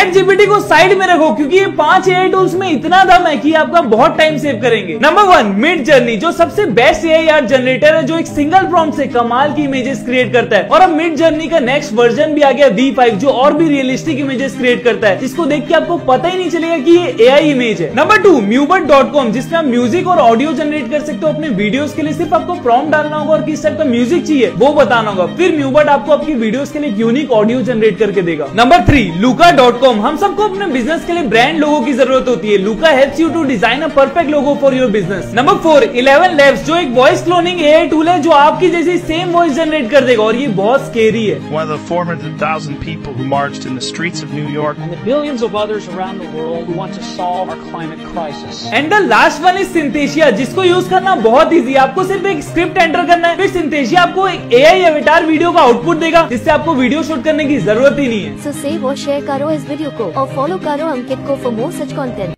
Chat GPT को side में रखो क्योंकि ये 5 एआई टूल्स में इतना दम है कि आपका बहुत टाइम सेव करेंगे। नंबर 1 मिड जर्नी, जो सबसे बेस्ट एआई आर्ट जनरेटर है, जो एक सिंगल प्रॉम्प्ट से कमाल की इमेजेस क्रिएट करता है। और अब मिड जर्नी का नेक्स्ट वर्जन भी आ गया V5, जो और भी रियलिस्टिक इमेजेस क्रिएट करता है, जिसको देख के आपको पता ही नहीं चलेगा कि ये एआई इमेज है। नंबर 2 Mewbot.com, जिसमें आप म्यूजिक और ऑडियो जनरेट कर सकते हो अपने वीडियोस के लिए। सिर्फ आपको प्रॉम्प्ट डालना होगा और किस टाइप का म्यूजिक चाहिए वो बताना होगा, फिर Mewbot आपको आपकी वीडियोस के लिए यूनिक ऑडियो जनरेट करके देगा। नंबर 3 Luca.com, हम सबको अपने बिजनेस के लिए ब्रांड लोगो की जरूरत होती है। Luca helps you to design a perfect logo for your business. Number 4 11 Labs, जो एक वॉइस क्लोनिंग एआई टूल है, जो आपकी जैसी सेम वॉइस जनरेट कर देगा और ये बहुत स्केरी है। One of the 400,000 people who marched in the streets of New York, and the billions of others around the world who want to solve our climate crisis. And the last one is Synthesia, जिसको use करना बहुत easy है। आपको सिर्फ एक script enter करना है, फिर Synthesia आपको एक एआई अवतार वीडियो का आउटपुट देगा, जिससे आपको वीडियो शूट करने की जरूरत ही नहीं है। So save और शेयर करो इस वीडियो को और फॉलो करो अंकित को for more such content.